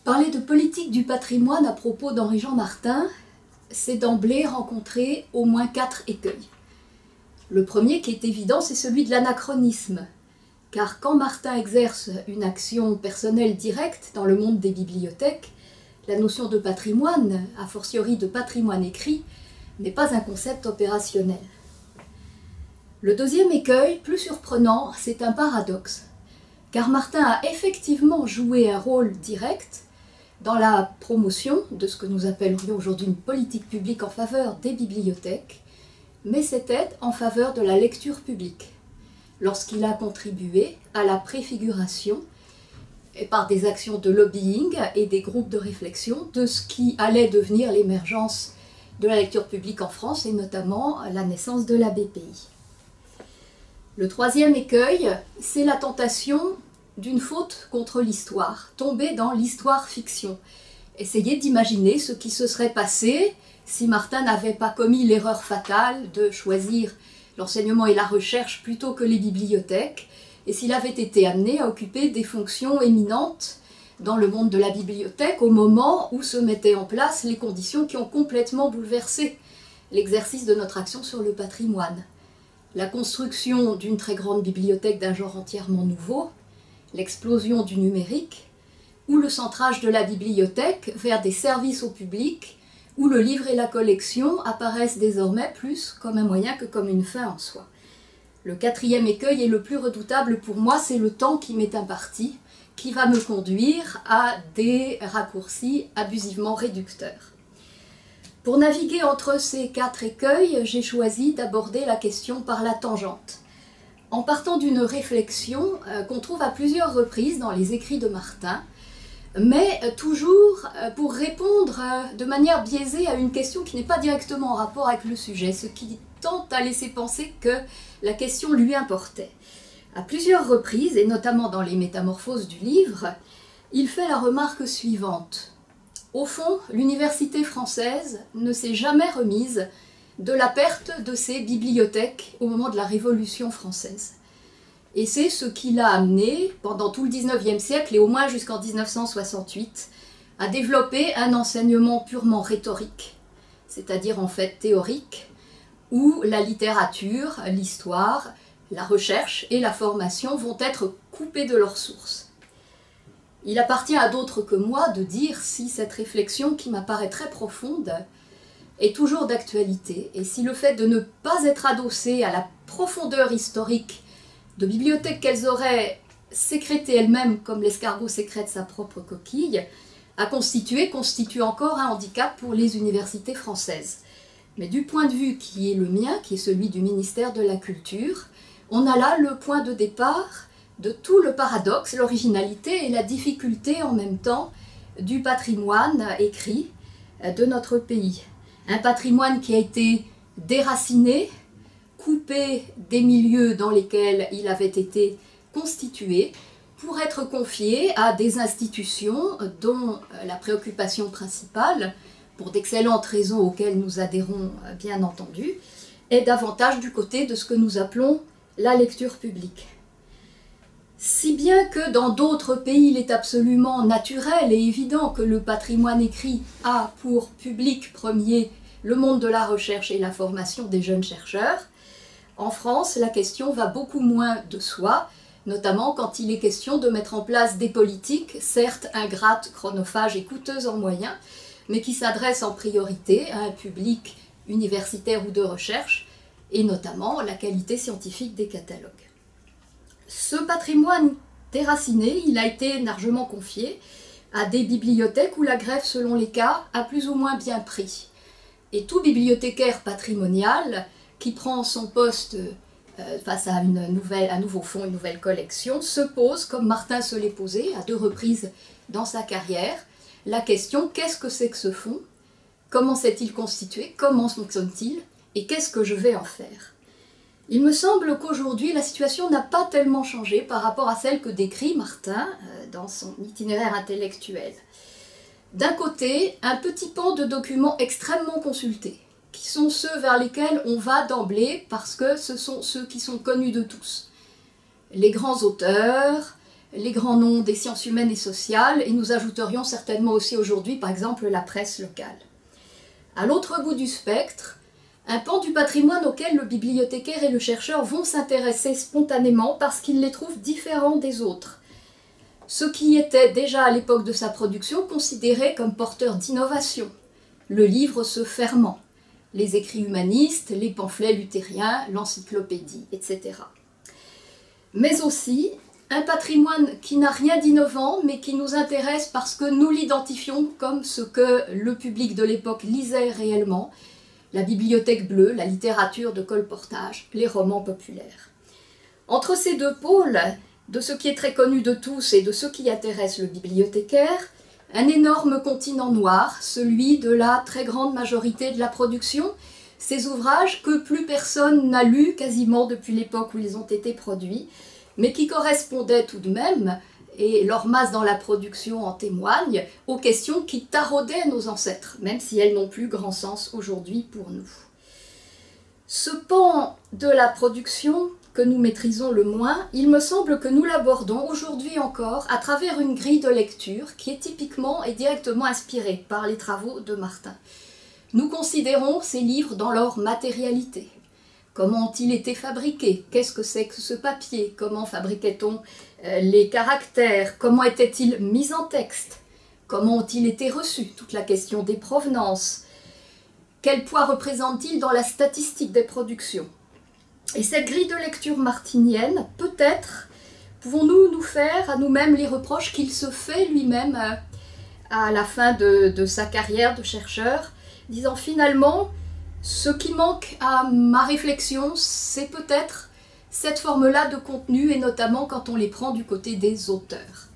Parler de politique du patrimoine à propos d'Henri-Jean Martin, c'est d'emblée rencontrer au moins 4 écueils. Le premier qui est évident, c'est celui de l'anachronisme. Car quand Martin exerce une action personnelle directe dans le monde des bibliothèques, la notion de patrimoine, a fortiori de patrimoine écrit, n'est pas un concept opérationnel. Le deuxième écueil, plus surprenant, c'est un paradoxe. Car Martin a effectivement joué un rôle direct dans la promotion de ce que nous appellerions aujourd'hui une politique publique en faveur des bibliothèques, mais c'était en faveur de la lecture publique, lorsqu'il a contribué à la préfiguration, et par des actions de lobbying et des groupes de réflexion, de ce qui allait devenir l'émergence de la lecture publique en France, et notamment la naissance de la BPI. Le troisième écueil, c'est la tentation d'une faute contre l'histoire, tomber dans l'histoire-fiction. Essayer d'imaginer ce qui se serait passé si Martin n'avait pas commis l'erreur fatale de choisir l'enseignement et la recherche plutôt que les bibliothèques, et s'il avait été amené à occuper des fonctions éminentes dans le monde de la bibliothèque au moment où se mettaient en place les conditions qui ont complètement bouleversé l'exercice de notre action sur le patrimoine. La construction d'une très grande bibliothèque d'un genre entièrement nouveau, l'explosion du numérique, ou le centrage de la bibliothèque vers des services au public, où le livre et la collection apparaissent désormais plus comme un moyen que comme une fin en soi. Le quatrième écueil et le plus redoutable pour moi, c'est le temps qui m'est imparti, qui va me conduire à des raccourcis abusivement réducteurs. Pour naviguer entre ces 4 écueils, j'ai choisi d'aborder la question par la tangente, en partant d'une réflexion qu'on trouve à plusieurs reprises dans les écrits de Martin, mais toujours pour répondre de manière biaisée à une question qui n'est pas directement en rapport avec le sujet, ce qui tente à laisser penser que la question lui importait. À plusieurs reprises, et notamment dans les métamorphoses du livre, il fait la remarque suivante. Au fond, l'université française ne s'est jamais remise de la perte de ses bibliothèques au moment de la Révolution française. Et c'est ce qui l'a amené, pendant tout le XIXe siècle et au moins jusqu'en 1968, à développer un enseignement purement rhétorique, c'est-à-dire en fait théorique, où la littérature, l'histoire, la recherche et la formation vont être coupées de leurs sources. Il appartient à d'autres que moi de dire si cette réflexion, qui m'apparaît très profonde, est toujours d'actualité, et si le fait de ne pas être adossée à la profondeur historique de bibliothèques qu'elles auraient sécrétées elles-mêmes, comme l'escargot sécrète sa propre coquille, constitue encore un handicap pour les universités françaises. Mais du point de vue qui est le mien, qui est celui du ministère de la Culture, on a là le point de départ de tout le paradoxe, l'originalité et la difficulté en même temps du patrimoine écrit de notre pays. Un patrimoine qui a été déraciné, coupé des milieux dans lesquels il avait été constitué, pour être confié à des institutions dont la préoccupation principale, pour d'excellentes raisons auxquelles nous adhérons bien entendu, est davantage du côté de ce que nous appelons la lecture publique. Si bien que dans d'autres pays, il est absolument naturel et évident que le patrimoine écrit a pour public premier le monde de la recherche et la formation des jeunes chercheurs, en France, la question va beaucoup moins de soi, notamment quand il est question de mettre en place des politiques, certes ingrates, chronophages et coûteuses en moyens, mais qui s'adressent en priorité à un public universitaire ou de recherche, et notamment la qualité scientifique des catalogues. Ce patrimoine déraciné, il a été largement confié à des bibliothèques où la greffe, selon les cas, a plus ou moins bien pris. Et tout bibliothécaire patrimonial qui prend son poste face à un nouveau fonds, une nouvelle collection, se pose, comme Martin se l'est posé à 2 reprises dans sa carrière, la question: qu'est-ce que c'est que ce fonds? Comment s'est-il constitué? Comment fonctionne-t-il? Et qu'est-ce que je vais en faire? Il me semble qu'aujourd'hui, la situation n'a pas tellement changé par rapport à celle que décrit Martin dans son itinéraire intellectuel. D'un côté, un petit pan de documents extrêmement consultés, qui sont ceux vers lesquels on va d'emblée parce que ce sont ceux qui sont connus de tous. Les grands auteurs, les grands noms des sciences humaines et sociales, et nous ajouterions certainement aussi aujourd'hui, par exemple, la presse locale. À l'autre bout du spectre, un pan du patrimoine auquel le bibliothécaire et le chercheur vont s'intéresser spontanément parce qu'ils les trouvent différents des autres. Ce qui était déjà à l'époque de sa production considéré comme porteur d'innovation, le livre se fermant, les écrits humanistes, les pamphlets luthériens, l'encyclopédie, etc. Mais aussi un patrimoine qui n'a rien d'innovant, mais qui nous intéresse parce que nous l'identifions comme ce que le public de l'époque lisait réellement, la bibliothèque bleue, la littérature de colportage, les romans populaires. Entre ces deux pôles, de ce qui est très connu de tous et de ce qui intéresse le bibliothécaire, un énorme continent noir, celui de la très grande majorité de la production, ces ouvrages que plus personne n'a lus quasiment depuis l'époque où ils ont été produits, mais qui correspondaient tout de même, et leur masse dans la production en témoigne, aux questions qui taraudaient nos ancêtres, même si elles n'ont plus grand sens aujourd'hui pour nous. Ce pan de la production que nous maîtrisons le moins, il me semble que nous l'abordons aujourd'hui encore à travers une grille de lecture qui est typiquement et directement inspirée par les travaux de Martin. Nous considérons ces livres dans leur matérialité. Comment ont-ils été fabriqués? Qu'est-ce que c'est que ce papier? Comment fabriquait-on les caractères? Comment étaient-ils mis en texte? Comment ont-ils été reçus? Toute la question des provenances. Quel poids représentent-ils dans la statistique des productions? Et cette grille de lecture martinienne, peut-être pouvons-nous nous faire à nous-mêmes les reproches qu'il se fait lui-même à la fin de sa carrière de chercheur, disant finalement, ce qui manque à ma réflexion, c'est peut-être cette forme-là de contenu, et notamment quand on les prend du côté des auteurs.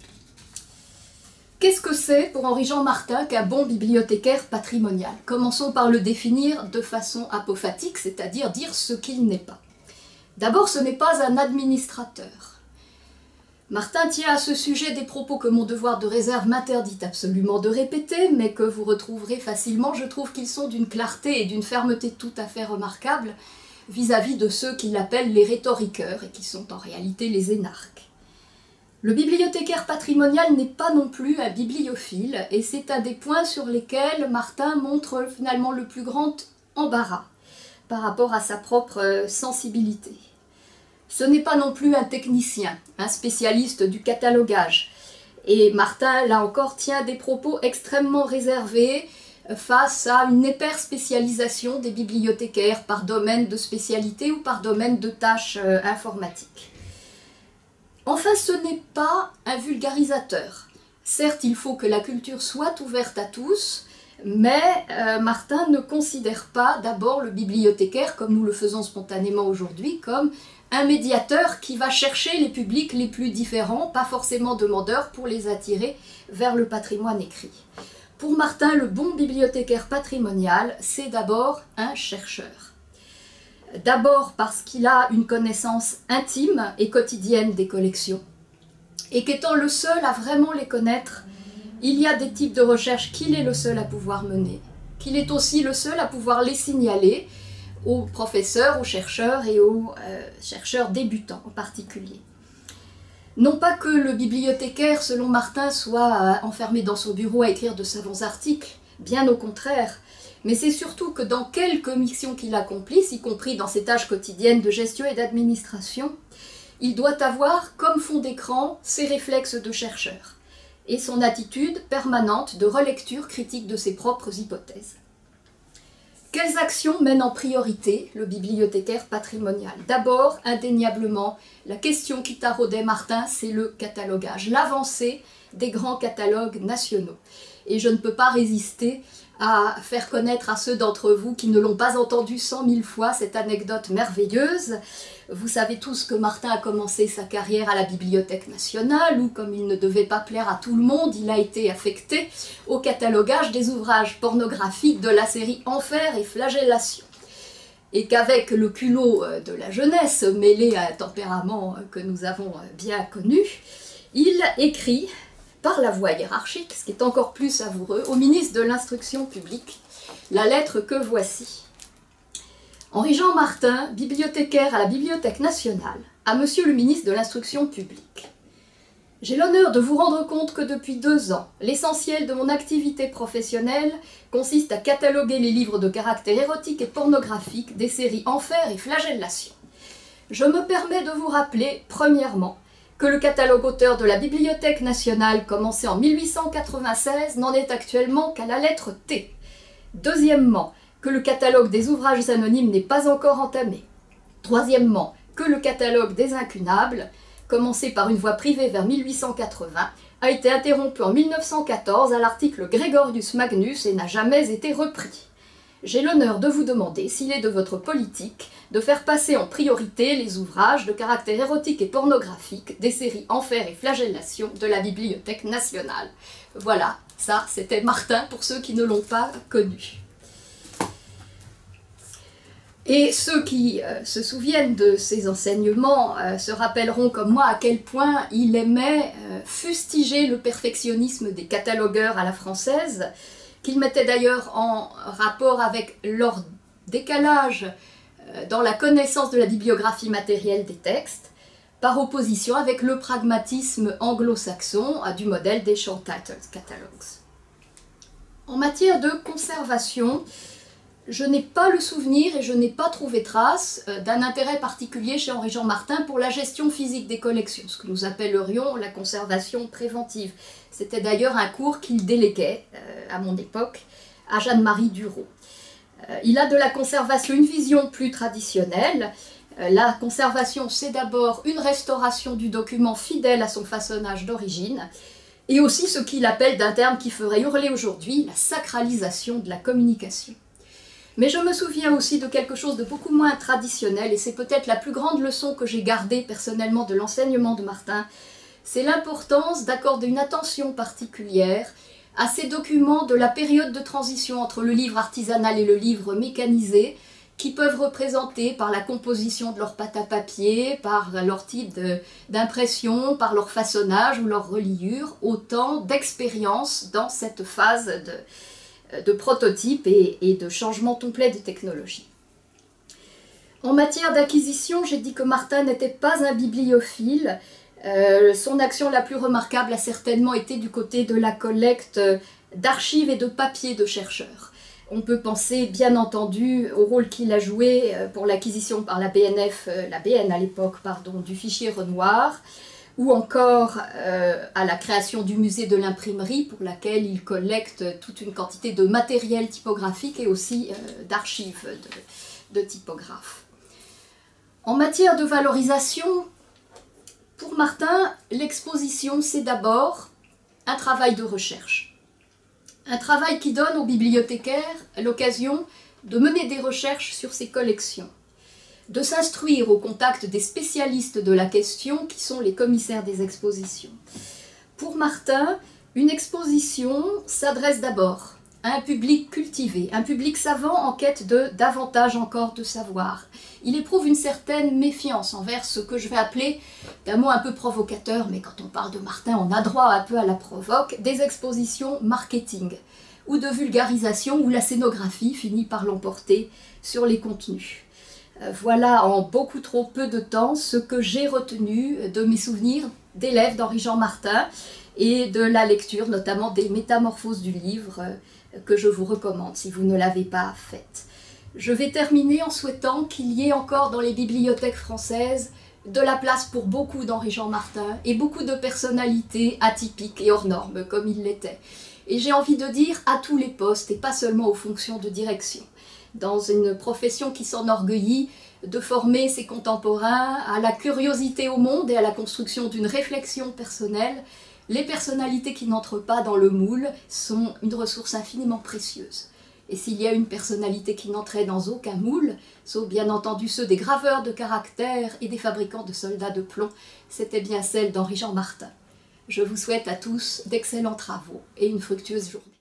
Qu'est-ce que c'est pour Henri-Jean Martin qu'un bon bibliothécaire patrimonial? Commençons par le définir de façon apophatique, c'est-à-dire dire ce qu'il n'est pas. D'abord, ce n'est pas un administrateur. Martin tient à ce sujet des propos que mon devoir de réserve m'interdit absolument de répéter, mais que vous retrouverez facilement. Je trouve qu'ils sont d'une clarté et d'une fermeté tout à fait remarquables vis-à-vis de ceux qu'il appelle les rhétoriqueurs et qui sont en réalité les énarques. Le bibliothécaire patrimonial n'est pas non plus un bibliophile, et c'est un des points sur lesquels Martin montre finalement le plus grand embarras par rapport à sa propre sensibilité. Ce n'est pas non plus un technicien, un spécialiste du catalogage. Et Martin, là encore, tient des propos extrêmement réservés face à une hyper-spécialisation des bibliothécaires par domaine de spécialité ou par domaine de tâches informatiques. Enfin, ce n'est pas un vulgarisateur. Certes, il faut que la culture soit ouverte à tous, mais Martin ne considère pas d'abord le bibliothécaire, comme nous le faisons spontanément aujourd'hui, comme un médiateur qui va chercher les publics les plus différents, pas forcément demandeurs, pour les attirer vers le patrimoine écrit. Pour Martin, le bon bibliothécaire patrimonial, c'est d'abord un chercheur. D'abord parce qu'il a une connaissance intime et quotidienne des collections, et qu'étant le seul à vraiment les connaître, il y a des types de recherches qu'il est le seul à pouvoir mener, qu'il est aussi le seul à pouvoir les signaler aux professeurs, aux chercheurs et aux chercheurs débutants en particulier. Non pas que le bibliothécaire, selon Martin, soit enfermé dans son bureau à écrire de savants articles, bien au contraire, mais c'est surtout que dans quelques missions qu'il accomplisse, y compris dans ses tâches quotidiennes de gestion et d'administration, il doit avoir comme fond d'écran ses réflexes de chercheur et son attitude permanente de relecture critique de ses propres hypothèses. Quelles actions mène en priorité le bibliothécaire patrimonial? D'abord, indéniablement, la question qui taraudait Martin, c'est le catalogage, l'avancée des grands catalogues nationaux. Et je ne peux pas résister à faire connaître à ceux d'entre vous qui ne l'ont pas entendu 100 000 fois cette anecdote merveilleuse. Vous savez tous que Martin a commencé sa carrière à la Bibliothèque nationale, où, comme il ne devait pas plaire à tout le monde, il a été affecté au catalogage des ouvrages pornographiques de la série Enfer et Flagellation. Et qu'avec le culot de la jeunesse, mêlé à un tempérament que nous avons bien connu, il écrit, par la voie hiérarchique, ce qui est encore plus savoureux, au ministre de l'Instruction publique, la lettre que voici. Henri-Jean Martin, bibliothécaire à la Bibliothèque nationale, à Monsieur le ministre de l'Instruction publique. J'ai l'honneur de vous rendre compte que depuis 2 ans, l'essentiel de mon activité professionnelle consiste à cataloguer les livres de caractère érotique et pornographique des séries Enfer et Flagellation. Je me permets de vous rappeler, premièrement, que le catalogue auteur de la Bibliothèque nationale, commencé en 1896, n'en est actuellement qu'à la lettre T. Deuxièmement, que le catalogue des ouvrages anonymes n'est pas encore entamé. Troisièmement, que le catalogue des incunables, commencé par une voie privée vers 1880, a été interrompu en 1914 à l'article Gregorius Magnus et n'a jamais été repris. J'ai l'honneur de vous demander s'il est de votre politique de faire passer en priorité les ouvrages de caractère érotique et pornographique des séries Enfer et Flagellation de la Bibliothèque nationale. Voilà, ça c'était Martin pour ceux qui ne l'ont pas connu. Et ceux qui se souviennent de ces enseignements se rappelleront comme moi à quel point il aimait fustiger le perfectionnisme des catalogueurs à la française, qu'il mettait d'ailleurs en rapport avec leur décalage dans la connaissance de la bibliographie matérielle des textes, par opposition avec le pragmatisme anglo-saxon du modèle des Short Title Catalogues. En matière de conservation, je n'ai pas le souvenir et je n'ai pas trouvé trace d'un intérêt particulier chez Henri-Jean Martin pour la gestion physique des collections, ce que nous appellerions la conservation préventive. C'était d'ailleurs un cours qu'il déléguait, à mon époque, à Jeanne-Marie Dureau. Il a de la conservation une vision plus traditionnelle. La conservation, c'est d'abord une restauration du document fidèle à son façonnage d'origine, et aussi ce qu'il appelle d'un terme qui ferait hurler aujourd'hui, la sacralisation de la communication. Mais je me souviens aussi de quelque chose de beaucoup moins traditionnel, et c'est peut-être la plus grande leçon que j'ai gardée personnellement de l'enseignement de Martin, c'est l'importance d'accorder une attention particulière à ces documents de la période de transition entre le livre artisanal et le livre mécanisé, qui peuvent représenter par la composition de leur pâte à papier, par leur type d'impression, par leur façonnage ou leur reliure, autant d'expériences dans cette phase de prototype et de changement complet des technologies. En matière d'acquisition, j'ai dit que Martin n'était pas un bibliophile. Son action la plus remarquable a certainement été du côté de la collecte d'archives et de papiers de chercheurs. On peut penser bien entendu au rôle qu'il a joué pour l'acquisition par la BNF, la BN à l'époque, pardon, du fichier Renoir, ou encore à la création du musée de l'imprimerie pour laquelle il collecte toute une quantité de matériel typographique et aussi d'archives de typographes. En matière de valorisation, pour Martin, l'exposition c'est d'abord un travail de recherche. Un travail qui donne aux bibliothécaires l'occasion de mener des recherches sur ses collections, de s'instruire au contact des spécialistes de la question qui sont les commissaires des expositions. Pour Martin, une exposition s'adresse d'abord à un public cultivé, un public savant en quête de davantage encore de savoir. Il éprouve une certaine méfiance envers ce que je vais appeler, d'un mot un peu provocateur, mais quand on parle de Martin, on a droit un peu à la provoque, des expositions marketing, ou de vulgarisation où la scénographie finit par l'emporter sur les contenus. Voilà en beaucoup trop peu de temps ce que j'ai retenu de mes souvenirs d'élèves d'Henri-Jean Martin et de la lecture notamment des Métamorphoses du livre que je vous recommande si vous ne l'avez pas faite. Je vais terminer en souhaitant qu'il y ait encore dans les bibliothèques françaises de la place pour beaucoup d'Henri-Jean Martin et beaucoup de personnalités atypiques et hors normes comme il l'était. Et j'ai envie de dire à tous les postes et pas seulement aux fonctions de direction. Dans une profession qui s'enorgueillit de former ses contemporains à la curiosité au monde et à la construction d'une réflexion personnelle, les personnalités qui n'entrent pas dans le moule sont une ressource infiniment précieuse. Et s'il y a une personnalité qui n'entrait dans aucun moule, sauf bien entendu ceux des graveurs de caractère et des fabricants de soldats de plomb, c'était bien celle d'Henri-Jean Martin. Je vous souhaite à tous d'excellents travaux et une fructueuse journée.